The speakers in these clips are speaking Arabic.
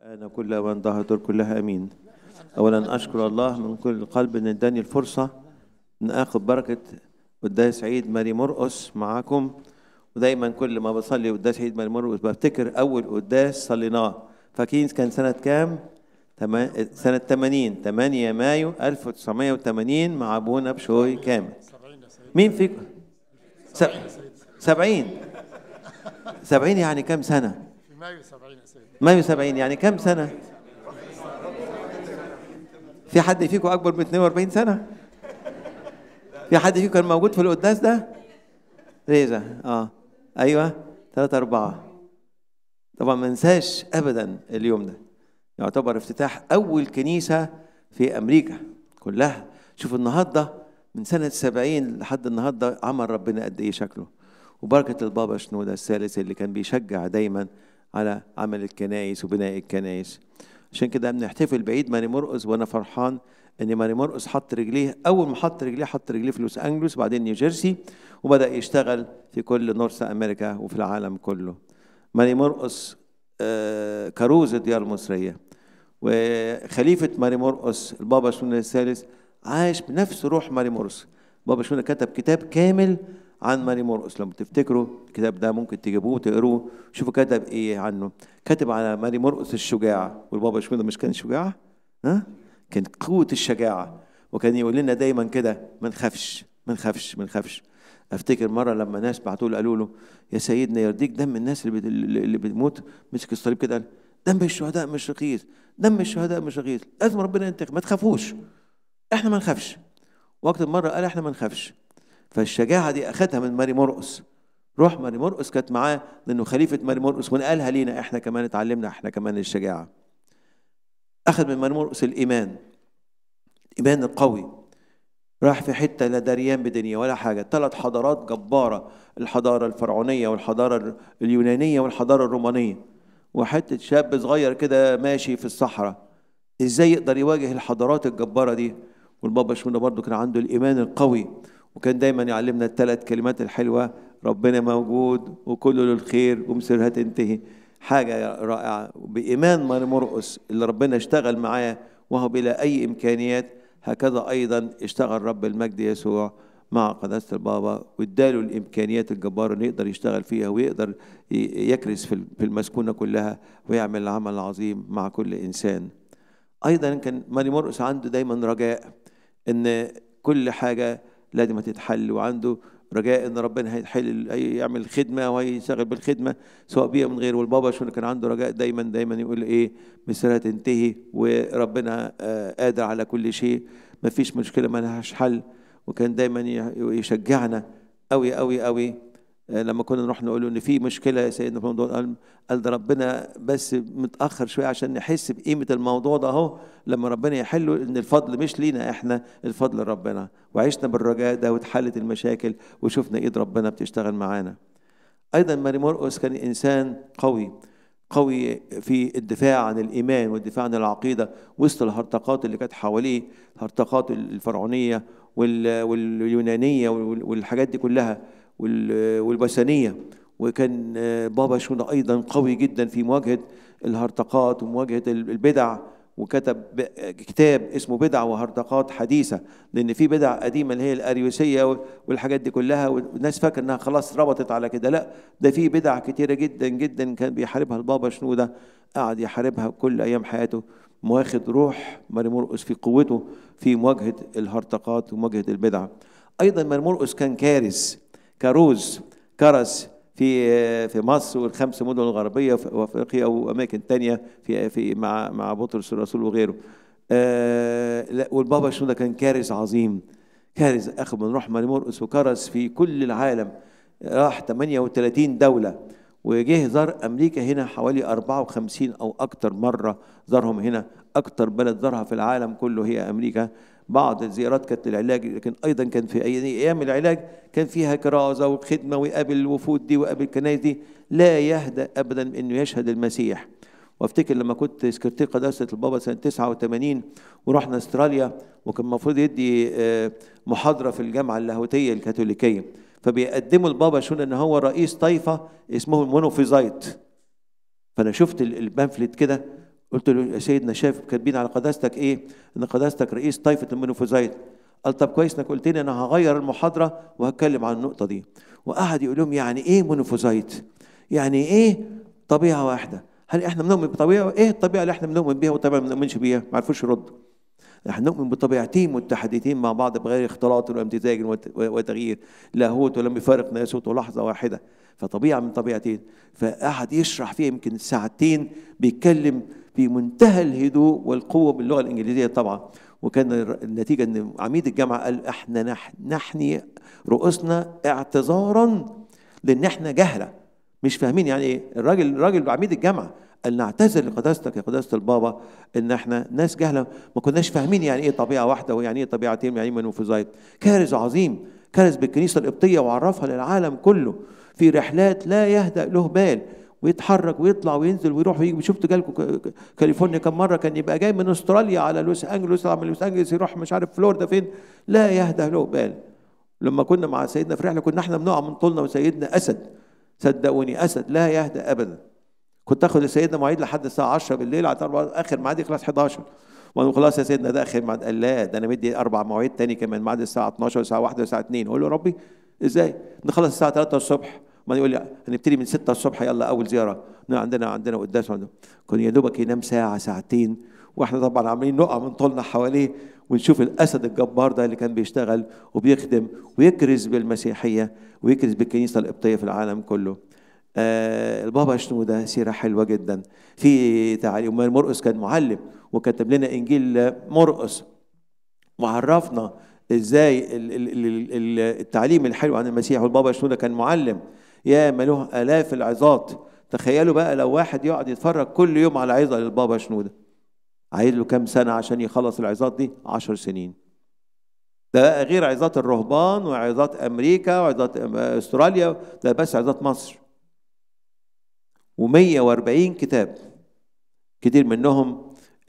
أنا كل من ظهر كلها أمين. أولا أشكر الله من كل قلب إن اداني الفرصة إن آخد بركة قداس عيد ماري مرقس معاكم. ودايما كل ما بصلي قداس عيد ماري مرقس بفتكر أول قداس صليناه. فاكرين كان سنة كام؟ سنة 80 8 مايو 1980 مع أبونا بشوي كامل. مين فيكم؟ 70 70 يعني كم سنة؟ في مايو 70 يا سيدي. مايو 70 يعني كم سنة؟ في حد فيكم أكبر من 42 سنة؟ في حد فيكم كان موجود في القداس ده؟ ريزة أيوه 3 4. طبعا ما ننساش أبدا اليوم ده، يعتبر افتتاح أول كنيسة في أمريكا كلها. شوفوا النهاردة من سنة 70 لحد النهاردة عمل ربنا قد إيه شكله. وبركة البابا شنودة الثالث اللي كان بيشجع دايما على عمل الكنائس وبناء الكنائس. عشان كده بنحتفل بعيد ماري مرقس، وانا فرحان ان ماري مرقس حط رجليه، اول ما حط رجليه في لوس انجلوس وبعدين نيوجيرسي، وبدا يشتغل في كل نورث امريكا وفي العالم كله. ماري مرقس كروز الديار المصريه، وخليفه ماري مرقس البابا شنودة الثالث عاش بنفس روح ماري مرقس. بابا شنودة كتب كتاب كامل عن ماري مرقس، لما تفتكروا الكتاب ده ممكن تجيبوه وتقروه، شوفوا كتب ايه عنه. كتب على ماري مرقس الشجاع، والبابا شنودة مش كان شجاع؟ كان قوة الشجاعة، وكان يقول لنا دايما كده ما نخافش ما نخافش ما نخافش. افتكر مرة لما ناس بعتوا له قالوا له يا سيدنا يرضيك دم الناس اللي بتموت، مسك الصليب كده قال دم الشهداء مش رخيص، دم الشهداء مش رخيص، لازم ربنا ينتقم، ما تخافوش، احنا ما نخافش. وقت مرة قال احنا ما نخافش. فالشجاعة دي أخذها من ماري مرقس، روح ماري مرقس كانت معاه لأنه خليفة ماري مرقس، ونقالها لينا إحنا كمان، اتعلمنا إحنا كمان الشجاعة. أخذ من ماري مرقس الإيمان القوي، راح في حتة لا دريان بدنيا ولا حاجة، 3 حضارات جبارة، الحضارة الفرعونية والحضارة اليونانية والحضارة الرومانية، وحتة شاب صغير كده ماشي في الصحراء، إزاي يقدر يواجه الحضارات الجبارة دي؟ والبابا شنودة برضو كان عنده الإيمان القوي، وكان دايما يعلمنا ال3 كلمات الحلوة: ربنا موجود وكله للخير ومصيرها هتنتهي. حاجة رائعة. بإيمان ماري مرقس اللي ربنا اشتغل معاه وهو بلا أي إمكانيات، هكذا أيضا اشتغل رب المجد يسوع مع قداسة البابا، واداله الإمكانيات الجبارة اللي يقدر يشتغل فيها، ويقدر يكرس في المسكونة كلها، ويعمل العمل العظيم مع كل إنسان. أيضا كان ماري مرقس عنده دايما رجاء إن كل حاجة لازم تتحل، وعنده رجاء إن ربنا هيحل، يعمل خدمة وهيشتغل بالخدمة سواء بيها من غير. والبابا شنو كان عنده رجاء دايما يقول إيه؟ مصيرها تنتهي، وربنا قادر على كل شيء، مفيش مشكلة ما لهاش حل. وكان دايما يشجعنا قوي قوي قوي. لما كنا نروح نقول له ان في مشكله يا سيدنا في الموضوع، قال ده ربنا بس متاخر شويه عشان نحس بقيمه الموضوع ده اهو، لما ربنا يحله، ان الفضل مش لينا احنا، الفضل لربنا. وعشنا بالرجاء ده واتحلت المشاكل وشفنا ايد ربنا بتشتغل معانا. ايضا ماري مرقس كان انسان قوي في الدفاع عن الايمان والدفاع عن العقيده وسط الهرطقات اللي كانت حواليه، الهرطقات الفرعونيه واليونانيه والحاجات دي كلها والوثنيه. وكان بابا شنودة ايضا قوي جدا في مواجهه الهرطقات ومواجهه البدع، وكتب كتاب اسمه بدع وهرطقات حديثه، لان في بدع قديمه اللي هي الاريوسيه والحاجات دي كلها، والناس فاكره انها خلاص ربطت على كده، لا، ده في بدع كتيره جدا جدا كان بيحاربها البابا شنودة، قعد يحاربها كل ايام حياته، واخد روح ماري مرقس في قوته في مواجهه الهرطقات ومواجهه البدع. ايضا ماري مرقس كان كرس في مصر وال5 مدن الغربيه وافريقيا واماكن تانية في مع بطرس الرسول وغيره. والبابا شنودة كان كارث عظيم، كارث اخذ من روح ماري مرقس وكرس في كل العالم، راح 38 دوله، وجه زار امريكا هنا حوالي 54 او اكتر مره، زارهم هنا. اكتر بلد زارها في العالم كله هي امريكا. بعض الزيارات كانت للعلاج، لكن ايضا كان في ايام العلاج كان فيها كرازه وخدمه، ويقابل الوفود دي ويقابل الكنائس دي، لا يهدأ ابدا انه يشهد المسيح. وافتكر لما كنت سكرتير قداسه البابا سنه 89 ورحنا استراليا، وكان المفروض يدي محاضره في الجامعه اللاهوتيه الكاثوليكيه، فبيقدموا البابا شنودة ان هو رئيس طائفه اسمه المونوفيزايت. فانا شفت البامفلت كده، قلت له يا سيدنا شايف كاتبين على قداستك ايه؟ ان قداستك رئيس طائفه المنوفوزايت. قال طب كويس انك قلت لي، انا هغير المحاضره وهتكلم عن النقطه دي. وقعد يقول لهم يعني ايه منوفوزايت؟ يعني ايه طبيعه واحده؟ هل احنا بنؤمن بطبيعه؟ ايه الطبيعه اللي احنا بنؤمن بيها والطبيعه اللي ما بنؤمنش بيها؟ ما عرفوش يردوا. احنا نؤمن بطبيعتين متحدتين مع بعض بغير اختلاط ولا امتزاج وتغيير، لاهوت ولم يفارق ناسوت لحظه واحده، فطبيعه من طبيعتين. فقعد يشرح فيها يمكن ساعتين، بيتكلم في منتهى الهدوء والقوه باللغه الانجليزيه طبعا. وكان النتيجه ان عميد الجامعه قال احنا نحني رؤوسنا اعتذارا لان احنا جهله مش فاهمين يعني ايه. الراجل عميد الجامعه قال نعتذر لقداستك يا قداسه البابا ان احنا ناس جهله ما كناش فاهمين يعني ايه طبيعه واحده ويعني ايه طبيعتين ويعني ايه منوفوزايت. كارث عظيم، كارث بالكنيسه القبطيه وعرفها للعالم كله في رحلات لا يهدأ له بال، ويتحرك ويطلع وينزل ويروح ويجي. شفت جالكم كاليفورنيا كم مره، كان يبقى جاي من استراليا على لوس انجلوس، من لوس انجلوس يروح مش عارف فلوريدا فين، لا يهدأ له بال. لما كنا مع سيدنا في رحله كنا احنا بنقع من طولنا وسيدنا اسد، صدقوني اسد لا يهدأ ابدا. كنت اخد سيدنا مواعيد لحد الساعه 10 بالليل، على اخر ميعاد يخلص 11، وانا خلاص يا سيدنا ده اخر ميعاد. قال لا ده انا مدي 4 مواعيد تاني كمان، ميعاد الساعه 12 والساعه 1 والساعه 2. اقول له ربي ازاي نخلص الساعه 3 الصبح؟ ما يقول لي هنبتدي من 6 الصبح يلا اول زياره، عندنا قداس. كان يا دوبك ينام ساعه ساعتين، واحنا طبعا عاملين نقع من طولنا حواليه ونشوف الاسد الجبار ده اللي كان بيشتغل وبيخدم ويكرز بالمسيحيه ويكرز بالكنيسه القبطيه في العالم كله. البابا شنودة سيرة حلوة جدا في تعليم. مرقس كان معلم وكتب لنا إنجيل مرقس وعرفنا إزاي التعليم الحلو عن المسيح. والبابا شنودة كان معلم يا ملوه آلاف العظات. تخيلوا بقى لو واحد يقعد يتفرج كل يوم على عظة للبابا شنودة، عايز له كام سنة عشان يخلص العظات دي؟ 10 سنين. ده غير عظات الرهبان وعظات أمريكا وعظات أستراليا، ده بس عظات مصر. و140 كتاب كتير منهم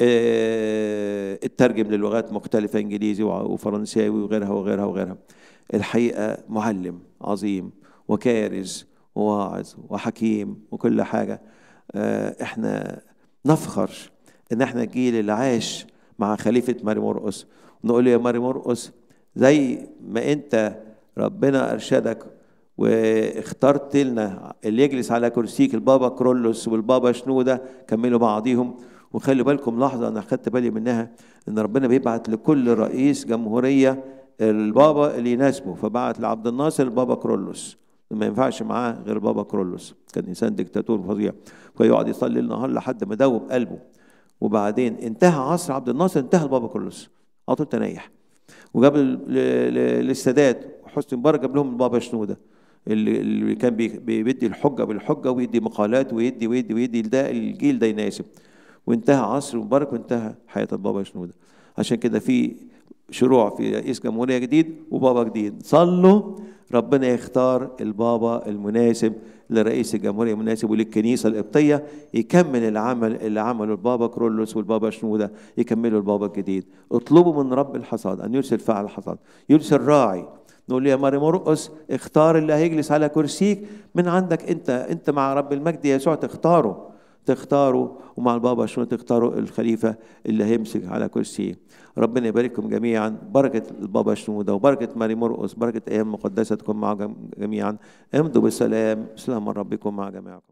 اترجم للغات مختلفة، انجليزي وفرنساوي وغيرها وغيرها وغيرها. الحقيقة معلم عظيم وكارز وواعظ وحكيم وكل حاجة. احنا نفخر ان احنا الجيل اللي عاش مع خليفة ماري مرقس، ونقول له يا ماري مرقس زي ما انت ربنا ارشدك واخترت لنا اللي يجلس على كرسيك البابا كرولوس والبابا شنودة، كملوا بعضيهم. وخلي بالكم لحظة أنا خدت بالي منها، إن ربنا بيبعت لكل رئيس جمهورية البابا اللي يناسبه، فبعت لعبد الناصر البابا كرولوس، ما ينفعش معاه غير البابا كرولوس، كان إنسان ديكتاتور فظيع، فيقعد يصلي النهار لحد ما دوب قلبه. وبعدين انتهى عصر عبد الناصر، انتهى البابا كرولوس على طول تنيح، وجاب للسادات وحسني مبارك جاب لهم البابا شنودة اللي كان بيدي الحجه بالحجه ويدي مقالات ويدي ويدي ويدي ده الجيل ده يناسب. وانتهى عصر مبارك وانتهى حياه البابا شنودة. عشان كده في شروع في رئيس جمهوريه جديد وبابا جديد. صلوا ربنا يختار البابا المناسب لرئيس الجمهوريه المناسب وللكنيسه القبطيه، يكمل العمل اللي عمله البابا كرولوس والبابا شنودة، يكملوا البابا الجديد. اطلبوا من رب الحصاد ان يرسل فاعل الحصاد، يرسل راعي. نقول له يا ماري مرقس اختار اللي هيجلس على كرسيك من عندك انت مع رب المجد يسوع تختاروا ومع البابا شنودة تختاروا الخليفه اللي هيمسك على كرسيه. ربنا يبارككم جميعا، بركه البابا شنودة وبركه ماري مرقس، بركه ايام مقدسه تكون مع جميعا. امضوا بالسلام، سلام من ربكم مع جميعكم.